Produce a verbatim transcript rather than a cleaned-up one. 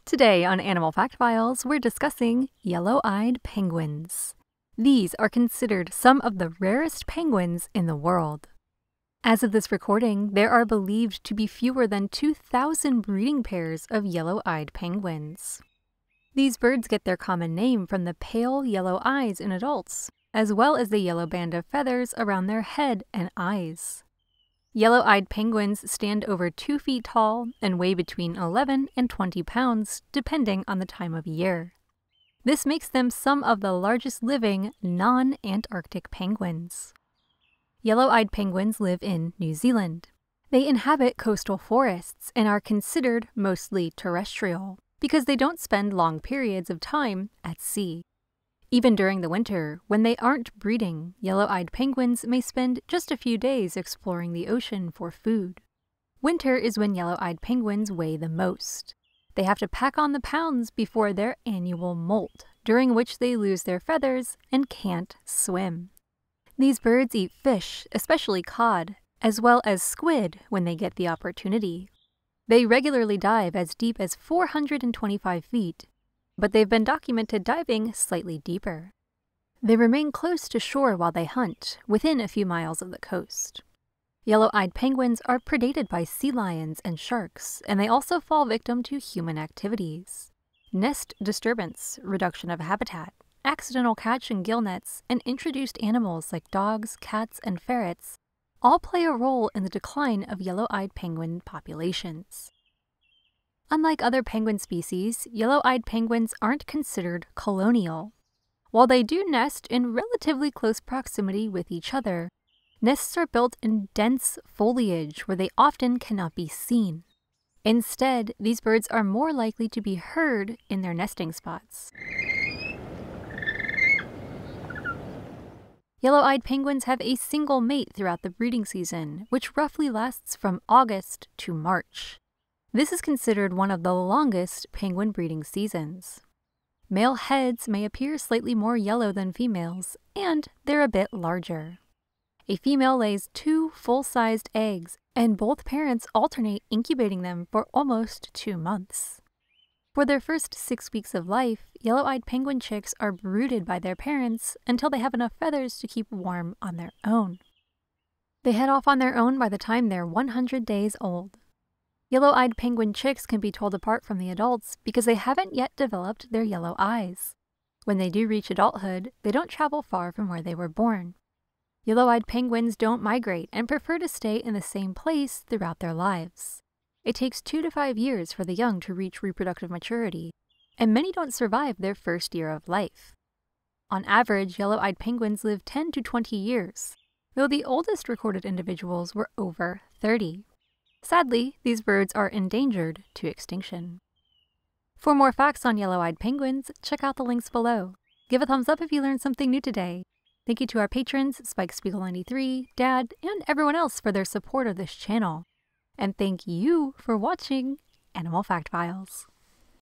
Today on Animal Fact Files, we're discussing yellow-eyed penguins. These are considered some of the rarest penguins in the world. As of this recording, there are believed to be fewer than two thousand breeding pairs of yellow-eyed penguins. These birds get their common name from the pale yellow eyes in adults, as well as the yellow band of feathers around their head and eyes. Yellow-eyed penguins stand over two feet tall and weigh between eleven and twenty pounds, depending on the time of year. This makes them some of the largest living non-Antarctic penguins. Yellow-eyed penguins live in New Zealand. They inhabit coastal forests and are considered mostly terrestrial because they don't spend long periods of time at sea. Even during the winter, when they aren't breeding, yellow-eyed penguins may spend just a few days exploring the ocean for food. Winter is when yellow-eyed penguins weigh the most. They have to pack on the pounds before their annual molt, during which they lose their feathers and can't swim. These birds eat fish, especially cod, as well as squid when they get the opportunity. They regularly dive as deep as four hundred twenty-five feet, but they've been documented diving slightly deeper. They remain close to shore while they hunt, within a few miles of the coast. Yellow-eyed penguins are predated by sea lions and sharks, and they also fall victim to human activities. Nest disturbance, reduction of habitat, accidental catch and gill nets, and introduced animals like dogs, cats, and ferrets all play a role in the decline of yellow-eyed penguin populations. Unlike other penguin species, yellow-eyed penguins aren't considered colonial. While they do nest in relatively close proximity with each other, nests are built in dense foliage where they often cannot be seen. Instead, these birds are more likely to be heard in their nesting spots. Yellow-eyed penguins have a single mate throughout the breeding season, which roughly lasts from August to March. This is considered one of the longest penguin breeding seasons. Male heads may appear slightly more yellow than females, and they're a bit larger. A female lays two full-sized eggs, and both parents alternate incubating them for almost two months. For their first six weeks of life, yellow-eyed penguin chicks are brooded by their parents until they have enough feathers to keep warm on their own. They head off on their own by the time they're one hundred days old. Yellow-eyed penguin chicks can be told apart from the adults because they haven't yet developed their yellow eyes. When they do reach adulthood, they don't travel far from where they were born. Yellow-eyed penguins don't migrate and prefer to stay in the same place throughout their lives. It takes two to five years for the young to reach reproductive maturity, and many don't survive their first year of life. On average, yellow-eyed penguins live ten to twenty years, though the oldest recorded individuals were over thirty. Sadly, these birds are endangered to extinction. For more facts on yellow-eyed penguins, check out the links below. Give a thumbs up if you learned something new today. Thank you to our patrons, Spike Spiegel ninety-three, Dad, and everyone else for their support of this channel. And thank you for watching Animal Fact Files.